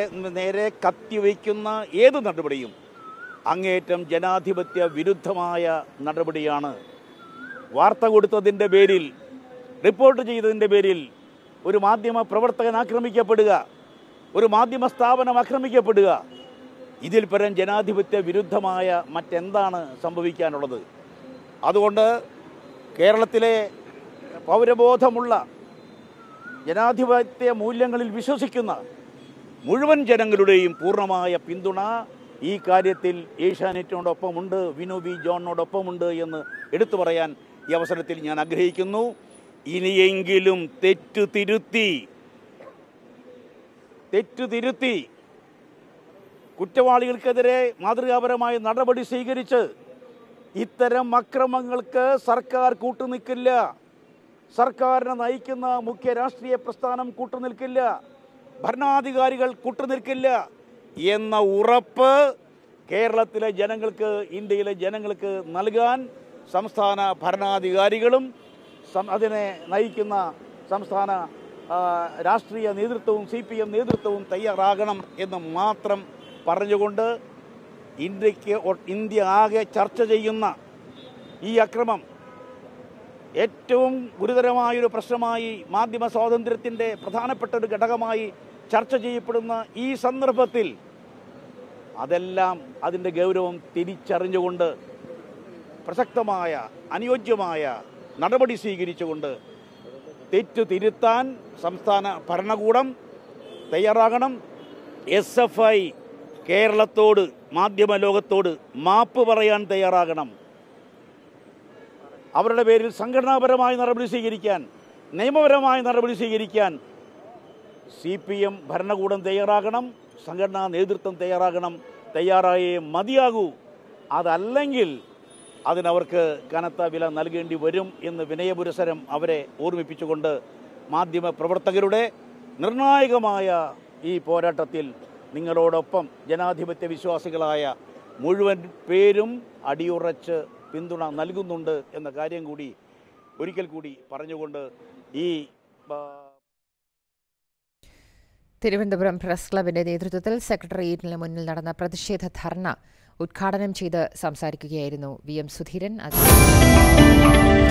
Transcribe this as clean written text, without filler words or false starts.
നേരെ കത്തിവയ്ക്കുന്ന ഏത് നടപടിയും അങ്ങേയറ്റം ജനാധിപത്യ വിരുദ്ധമായ നടപടിയാണ്. വാർത്ത കൊടുത്തതിൻ്റെ പേരിൽ, റിപ്പോർട്ട് ചെയ്തതിൻ്റെ പേരിൽ ഒരു മാധ്യമ പ്രവർത്തകൻ ആക്രമിക്കപ്പെടുക, ഒരു മാധ്യമ സ്ഥാപനം ആക്രമിക്കപ്പെടുക, ഇതിൽ പരം ജനാധിപത്യ വിരുദ്ധമായ മറ്റെന്താണ് സംഭവിക്കാനുള്ളത്? അതുകൊണ്ട് കേരളത്തിലെ പൗരബോധമുള്ള ജനാധിപത്യ മൂല്യങ്ങളിൽ വിശ്വസിക്കുന്ന മുഴുവൻ ജനങ്ങളുടെയും പൂർണ്ണമായ പിന്തുണ ഈ കാര്യത്തിൽ ഏഷ്യാനെറ്റിനോടൊപ്പമുണ്ട്, വിനു വി ജോണിനോടൊപ്പമുണ്ട് എന്ന് എടുത്തു പറയാൻ ഈ അവസരത്തിൽ ഞാൻ ആഗ്രഹിക്കുന്നു. ഇനിയെങ്കിലും തെറ്റു തിരുത്തി കുറ്റവാളികൾക്കെതിരെ മാതൃകാപരമായ നടപടി സ്വീകരിച്ച് ഇത്തരം അക്രമങ്ങൾക്ക് സർക്കാർ കൂട്ടുനിൽക്കില്ല. സർക്കാരിനെ നയിക്കുന്ന മുഖ്യ രാഷ്ട്രീയ പ്രസ്ഥാനം കൂട്ടുനിൽക്കില്ല, ഭരണാധികാരികൾ കൂട്ടുനിൽക്കില്ല എന്ന ഉറപ്പ് കേരളത്തിലെ ജനങ്ങൾക്ക്, ഇന്ത്യയിലെ ജനങ്ങൾക്ക് നൽകാൻ സംസ്ഥാന ഭരണാധികാരികളും അതിനെ നയിക്കുന്ന സംസ്ഥാന രാഷ്ട്രീയ നേതൃത്വവും CPM നേതൃത്വവും തയ്യാറാകണം എന്ന് മാത്രം പറഞ്ഞുകൊണ്ട് ഇന്ത്യ ആകെ ചർച്ച ചെയ്യുന്ന ഈ അക്രമം ഏറ്റവും ഗുരുതരമായൊരു പ്രശ്നമായി, മാധ്യമ സ്വാതന്ത്ര്യത്തിൻ്റെ പ്രധാനപ്പെട്ട ഒരു ഘടകമായി ചർച്ച ചെയ്യപ്പെടുന്ന ഈ സന്ദർഭത്തിൽ അതെല്ലാം അതിൻ്റെ ഗൗരവം തിരിച്ചറിഞ്ഞുകൊണ്ട് പ്രസക്തമായ അനുയോജ്യമായ നടപടി സ്വീകരിച്ചുകൊണ്ട് തെറ്റു തിരുത്താൻ സംസ്ഥാന ഭരണകൂടം തയ്യാറാകണം. SFI കേരളത്തോട്, മാധ്യമ ലോകത്തോട് മാപ്പ് പറയാൻ തയ്യാറാകണം. അവരുടെ പേരിൽ സംഘടനാപരമായ നടപടി സ്വീകരിക്കാൻ, നിയമപരമായ നടപടി സ്വീകരിക്കാൻ CPM ഭരണകൂടം തയ്യാറാകണം, സംഘടനാ നേതൃത്വം തയ്യാറാകണം. തയ്യാറായേ മതിയാകൂ. അതല്ലെങ്കിൽ അതിനവർക്ക് കനത്ത വില നൽകേണ്ടി വരും എന്ന് വിനയപുരസരം അവരെ ഓർമ്മിപ്പിച്ചുകൊണ്ട് മാധ്യമ പ്രവർത്തകരുടെ നിർണായകമായ ഈ പോരാട്ടത്തിൽ നിങ്ങളോടൊപ്പം ജനാധിപത്യ വിശ്വാസികളായ മുഴുവൻ പേരും അടിയുറച്ച് പിന്തുണ നൽകുന്നുണ്ട് എന്ന കാര്യം കൂടി ഒരിക്കൽ കൂടി പറഞ്ഞുകൊണ്ട് ഈ തിരുവനന്തപുരം പ്രസ് ക്ലബിന്റെ നേതൃത്വത്തിൽ സെക്രട്ടേറിയറ്റിന് മുന്നിൽ നടന്ന പ്രതിഷേധ ധർണ ഉദ്ഘാടനം ചെയ്ത് സംസാരിക്കുകയായിരുന്നു VM സുധീരൻ.